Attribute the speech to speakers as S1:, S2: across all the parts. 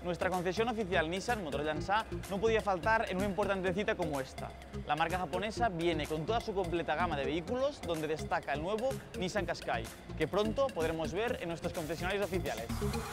S1: Nuestra concesión oficial Nissan Motor Llançà no podía faltar en una importante cita como esta. La marca japonesa viene con toda su completa gama de vehículos, donde destaca el nuevo Nissan Qashqai, que pronto podremos ver en nuestros concesionarios oficiales.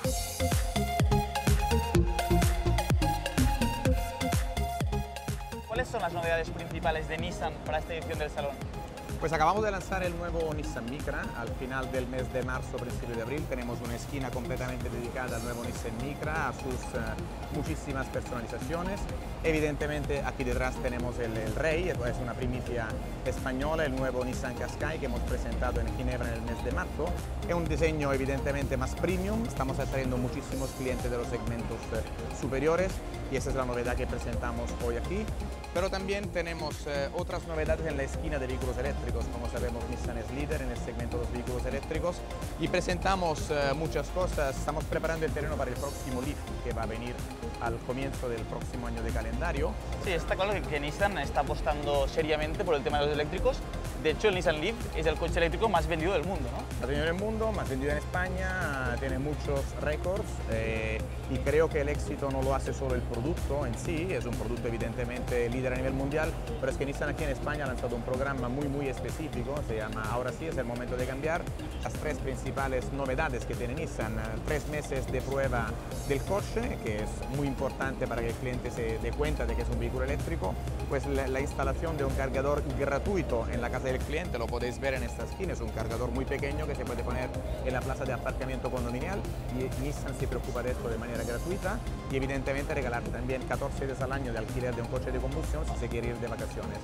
S1: ¿Cuáles son las novedades principales de Nissan para esta edición del salón?
S2: Pues acabamos de lanzar el nuevo Nissan Micra. Al final del mes de marzo, principio de abril, tenemos una esquina completamente dedicada al nuevo Nissan Micra, a sus muchísimas personalizaciones. Evidentemente aquí detrás tenemos el Rey, es una primicia española, el nuevo Nissan Qashqai que hemos presentado en Ginebra en el mes de marzo. Es un diseño evidentemente más premium, estamos atrayendo muchísimos clientes de los segmentos superiores y esa es la novedad que presentamos hoy aquí. Pero también tenemos otras novedades en la esquina de vehículos eléctricos. Como sabemos, Nissan es líder en el segmento de los vehículos eléctricos y presentamos muchas cosas. Estamos preparando el terreno para el próximo Leaf, que va a venir al comienzo del próximo año de calendario.
S1: Sí, está claro que Nissan está apostando seriamente por el tema de los eléctricos. De hecho, el Nissan Leaf es el coche eléctrico más vendido del mundo, ¿no?
S2: Más vendido en el mundo, más vendido en España, tiene muchos récords y creo que el éxito no lo hace solo el producto en sí, es un producto evidentemente líder a nivel mundial, pero es que Nissan aquí en España ha lanzado un programa muy específico, se llama Ahora sí es el momento de cambiar. Las tres principales novedades que tiene Nissan: 3 meses de prueba del coche, que es muy importante para que el cliente se dé cuenta de que es un vehículo eléctrico, pues la instalación de un cargador gratuito en la casa del cliente, lo podéis ver en esta esquina, es un cargador muy pequeño que se puede poner en la plaza de aparcamiento condominial y Nissan se preocupa de esto de manera gratuita y evidentemente regalar también 14 días al año de alquiler de un coche de combustión si se quiere ir de vacaciones.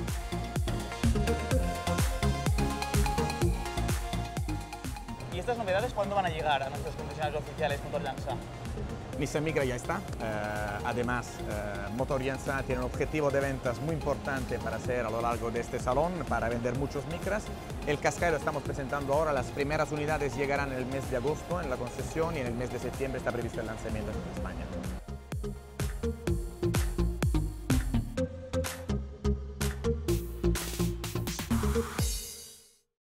S1: ¿Y estas novedades cuándo van a llegar a nuestros concesionarios oficiales Motor Llançà?
S2: Nissan Micra ya está, además Motor Llançà tiene un objetivo de ventas muy importante para hacer a lo largo de este salón, para vender muchos Micras. El Qashqai lo estamos presentando ahora, las primeras unidades llegarán en el mes de agosto en la concesión y en el mes de septiembre está previsto el lanzamiento en España.